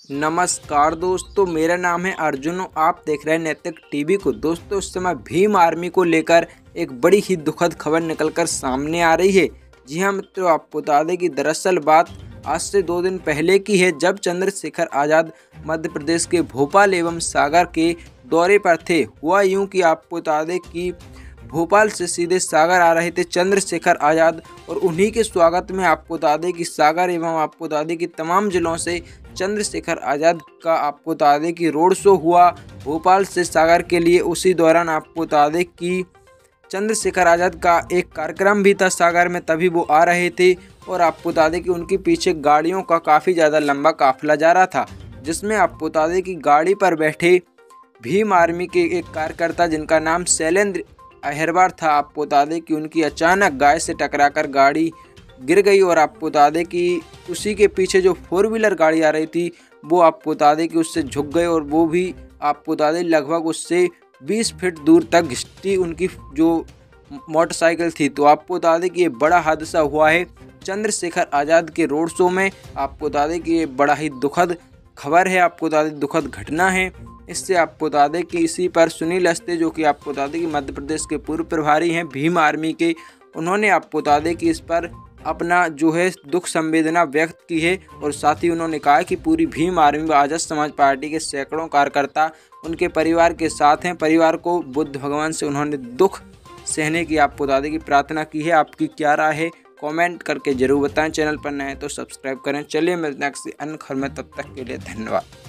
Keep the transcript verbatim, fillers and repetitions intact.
नमस्कार दोस्तों, मेरा नाम है अर्जुन और आप देख रहे हैं नैतिक टीवी को। दोस्तों, इस समय भीम आर्मी को लेकर एक बड़ी ही दुखद खबर निकलकर सामने आ रही है। जी हां मित्रों, आपको बता दें कि दरअसल बात आज से दो दिन पहले की है, जब चंद्रशेखर आज़ाद मध्य प्रदेश के भोपाल एवं सागर के दौरे पर थे। हुआ यूँ कि आपको बता दें कि भोपाल से सीधे सागर आ रहे थे चंद्रशेखर आज़ाद और उन्हीं के स्वागत में आपको बता दें कि सागर एवं आपको बता दें कि तमाम जिलों से चंद्रशेखर आज़ाद का आपको बता दें कि रोड शो हुआ भोपाल से सागर के लिए। उसी दौरान आपको बता दें कि चंद्रशेखर आज़ाद का एक कार्यक्रम भी था सागर में, तभी वो आ रहे थे और आपको बता दें कि उनके पीछे गाड़ियों का काफ़ी ज़्यादा लंबा काफिला जा रहा था, जिसमें आपको बता दें कि गाड़ी पर बैठे भीम आर्मी के एक कार्यकर्ता जिनका नाम शैलेंद्र अहिरवार था, आपको बता दें कि उनकी अचानक गाय से टकराकर गाड़ी गिर गई और आपको बता दें कि उसी के पीछे जो फोर व्हीलर गाड़ी आ रही थी वो आपको बता दें कि उससे झुक गए और वो भी आपको बता दें लगभग उससे बीस फीट दूर तक घिसटी उनकी जो मोटरसाइकिल थी। तो आपको बता दें कि ये बड़ा हादसा हुआ है चंद्रशेखर आज़ाद के रोड शो में। आपको बता दें कि ये बड़ा ही दुखद खबर है, आपको बता दें दुखद घटना है। इससे आपको बता दें कि इसी पर सुनील अस्ते, जो कि आपको बता दें कि मध्य प्रदेश के पूर्व प्रभारी हैं भीम आर्मी के, उन्होंने आपको बता दें कि इस पर अपना जो है दुख संवेदना व्यक्त की है और साथ ही उन्होंने कहा कि पूरी भीम आर्मी व आज़ाद समाज पार्टी के सैकड़ों कार्यकर्ता उनके परिवार के साथ हैं। परिवार को बुद्ध भगवान से उन्होंने दुख सहने की आपको बता दें कि प्रार्थना की है। आपकी क्या राय है कमेंट करके जरूर बताएं। चैनल पर नए हैं तो सब्सक्राइब करें। चलिए मिलते हैं किसी अन्य खबर में, तब तक के लिए धन्यवाद।